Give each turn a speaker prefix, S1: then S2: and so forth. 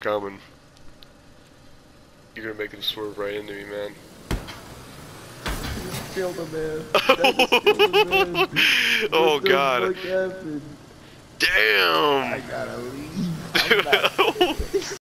S1: coming. You're gonna make him swerve right into me, man.
S2: Just killed him, man. That just killed him, man.
S1: Oh
S2: What the
S1: god.
S2: fuck happened?
S1: Damn!
S2: I gotta leave. I'm not